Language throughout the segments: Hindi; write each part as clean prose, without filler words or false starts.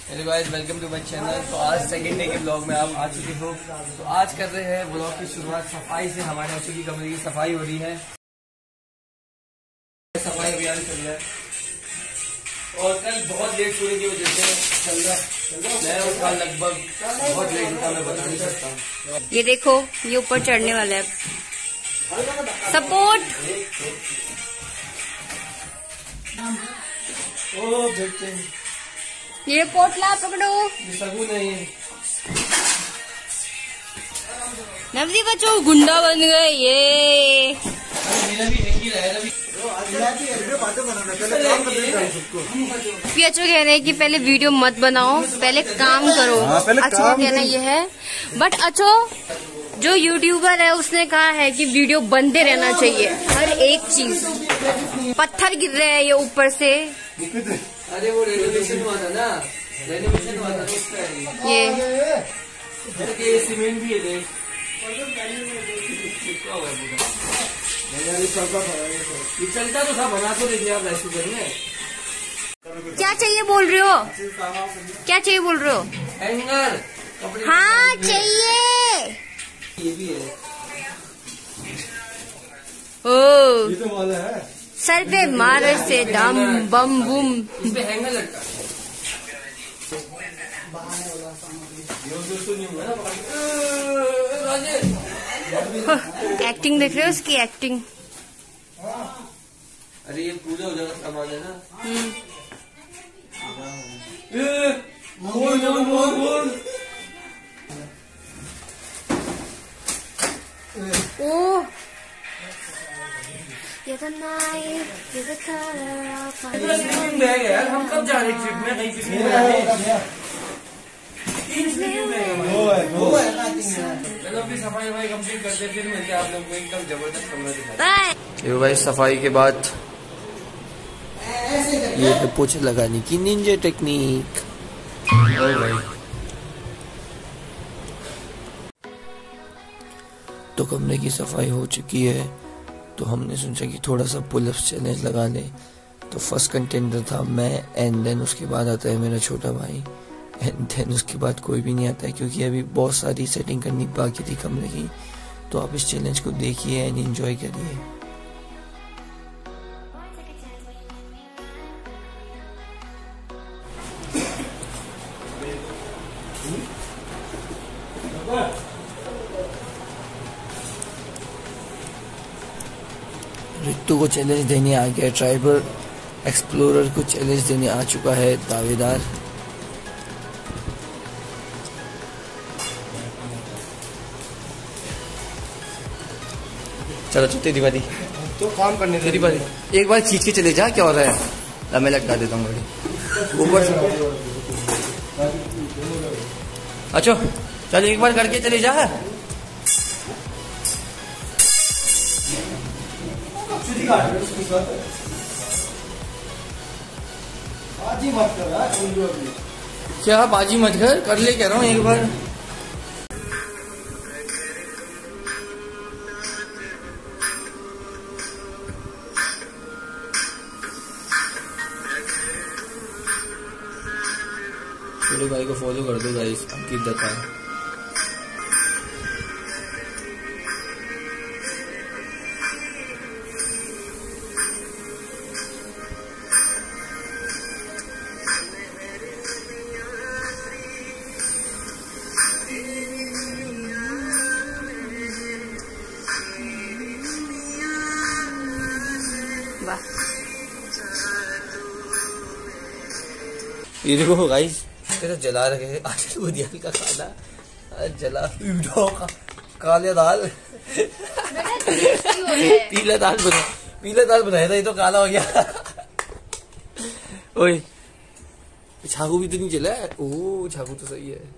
Hello guys, welcome to my channel. तो आज सेकंड डे के ब्लॉग में आप आ चुके हो। तो आज कर रहे हैं ब्लॉग की शुरुआत सफाई से। हमारे अशोक की कमरे की सफाई हो रही है, सफाई अभियान चल रहा है और कल बहुत लेट होने की वजह से चल रहा है। मैं और कल लगभग बहुत लेट होता, मैं बता नहीं सकता। ये देखो, ये ऊपर चढ़ने वाला है। सपोर्ट। ओ देखते हैं, ये पोटला पकड़ो। सगुन नहीं, नवदी बच्चों गुंडा बन गए ये। मेरा भी एक ही रहेगा। पियाचो कह रहे हैं कि पहले वीडियो मत बनाओ, पहले काम करो। अच्छो का कहना ये है, बट अच्छो जो यूट्यूबर है उसने कहा है कि वीडियो बनते रहना चाहिए। हर एक चीज, पत्थर गिर रहे हैं ये ऊपर से। अरे वो रेनोवेशन हुआ था ना, रेनोवेशन हुआ था उसका ये सीमेंट भी है। चलता तो था, बना तो देखिए आप ऐसे करिए। क्या चाहिए बोल रहे हो? क्या चाहिए बोल रहे हो? हैंगर कपड़े। हाँ चाहिए। ये भी है। ओ ये तो वाला है। सर पे मारे से डम बम बुम। इस पे हैंगर लटका। एक्टिंग देख रहे हो उसकी एक्टिंग। अरे ये पूजा हो जाएगा सामान है ना। ओह ये तो नाइट, ये तो colour of my sleeping bag है यार। हम कब जा रहे ट्रिप में? कहीं पिकनिक जाने। 3 स्लीपिंग बैग है। वो है ना। चलो अपनी सफाई कंप्लीट करते, फिर मिलते हैं आप लोगों को एकदम जबरदस्त कमरा दिखाते। ये भाई सफाई के बाद ये तो पोछे लगाने की निंजा टेक्निक। भाई तो कमरे की सफाई हो चुकी है, तो हमने सोचा कि थोड़ा सा पुलअप्स चैलेंज लगा लें। तो फर्स्ट कंटेंडर था मैं, एंड देन उसके बाद आता है मेरा छोटा भाई, एंड देन उसके बाद कोई भी नहीं आता है, क्योंकि अभी बहुत सारी सेटिंग करनी बाकी थी कमरे की। तो आप इस चैलेंज को देखिए एंड एंजॉय करिए। रितु को चैलेंज देने आ गया ट्राइबल एक्सप्लोरर को चैलेंज देने आ चुका है दावेदार। चलो तेरी बारी तो काम करने तेरी बारी। एक बार खींच के चले जा, क्या हो रहा है? मैं लटका देता हूँ गाड़ी ऊपर से। अच्छा चल एक बार करके चले जा। बाजी मत कर। क्या बाजी मत कर ले कह रहा हूँ एक बार। छोटे भाई को फॉलो कर दो गाइस, अंकित दत्ता है। ये देखो गाइस, तो जला रखे हैं आलू बुधियाल का खाना। जला का काले दाल पीला दाल बनाया था, ये तो काला हो गया। ओए छागू भी तो नहीं जला है। ओ छागू तो सही है।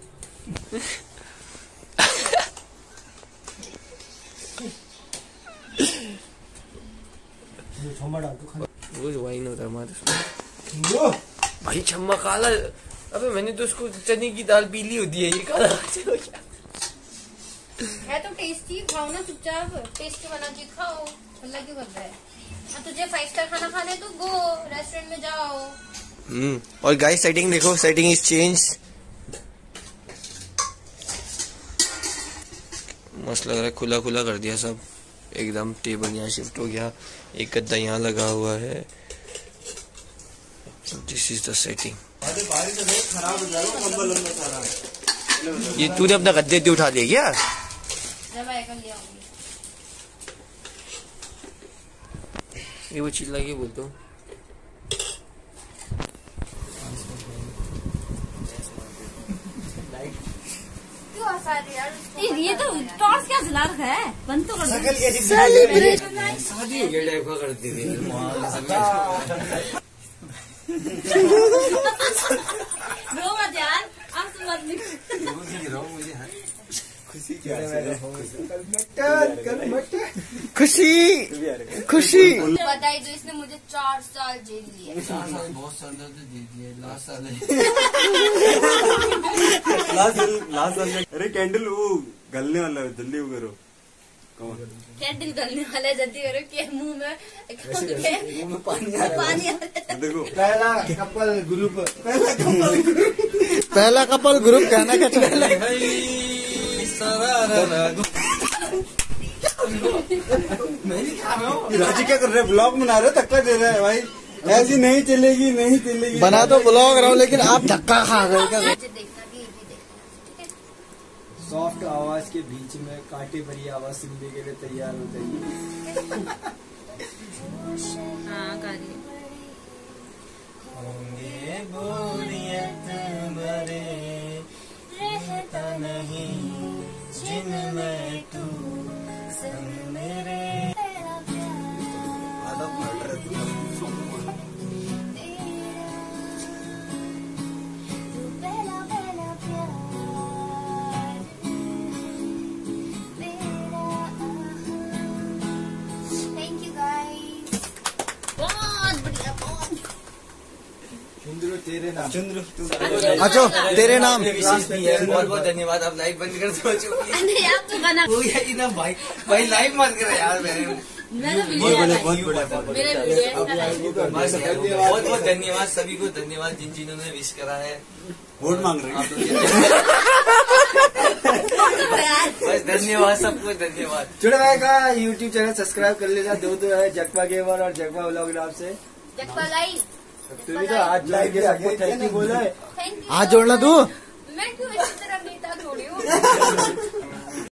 वो वाइन होता है हमारे भाई। छम्मा काला। अबे मैंने तो उसको चने की दाल पीली होती है, ये काला हो गया। है तो टेस्टी, खाओ ना चुपचाप। टेस्टी बना के खाओ, अल्लाह क्यों कर रहा है? तुझे 5 स्टार खाना खाने तो गो रेस्टोरेंट में जाओ। और गाइस सेटिंग देखो, सेटिंग इज चेंज। मस्त लग रहा है, खुला खुला कर दिया सब एकदम। टेबल यहाँ शिफ्ट हो गया, एक गद्दा यहाँ लगा हुआ है। This is the setting. खराब हो जाएगा कंबल अंदर सारा। ये तूने अपना गद्दे भी उठा लिया क्या? ये वो चिल्ला के बोलता हूँ। ये तो टॉर्च क्या जला रखा है, बंद तो कर दो। शादी हो गया टाइप का करती थी। रो मत यार, अब तो मत खुशी खुशी। बताई तो इसने मुझे 4 साल जेल दिए। 4 साल बहुत साल दे दिए। लास्ट साल लास्ट साल। अरे कैंडल वो गलने वाला है, जल्दी वो करो। कैंडल गलने वाला है, जल्दी करो कि मुंह में पानी आ रहा है। देखो पहला कपल ग्रुप कहना क्या चाह रहा है? राजी क्या कर रहे हैं? ब्लॉग बना रहे, धक्का दे रहे हैं भाई। ऐसी नहीं चलेगी, नहीं चलेगी। बना तो ब्लॉग रहा हूँ, लेकिन आप धक्का खा गए क्या? सॉफ्ट आवाज के बीच में कांटे भरी आवाज सुनने के लिए तैयार हो जाइए। हाँ गाली होंगे बोरियत मरे रहता नहीं जिनमें तू संग मेरे। तेरे नाम चंद्र। अच्छा तेरे नाम। बहुत बहुत धन्यवाद। आप लाइव बंद कर दो। ना भाई लाइव मत कर यार। बहुत बहुत धन्यवाद सभी को, धन्यवाद जिन्होंने विश करा है। वोट मांग रहे हैं बस धन्यवाद सबको, धन्यवाद। छोटे भाई का यूट्यूब चैनल सब्सक्राइब कर लेना। दो है जगपा गेमर और जगपा व्लॉग नाम से। तू भी तो हाथ लाइक के सबको थैंक यू बोला है। हाथ जोड़ना तू। मैं क्यों इसी तरह नेता थोड़ी हूँ।